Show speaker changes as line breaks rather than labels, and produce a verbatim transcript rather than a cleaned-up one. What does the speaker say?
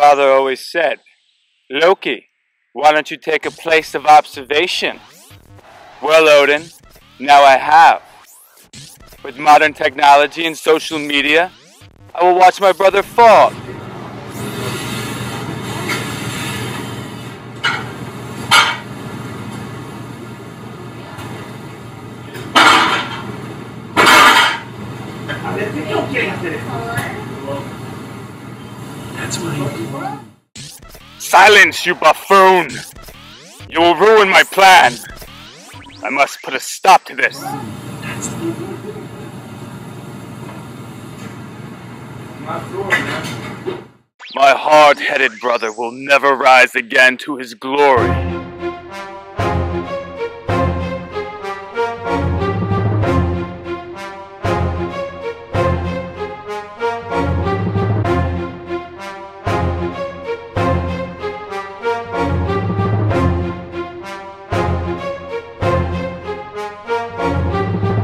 father always said, "Loki, why don't you take a place of observation?" Well, Odin, now I have. With modern technology and social media, I will watch my brother fall.
That's my...
Silence, you buffoon! You will ruin my plan. I must put a stop to this.
That's
My hard-headed brother will never rise again to his glory.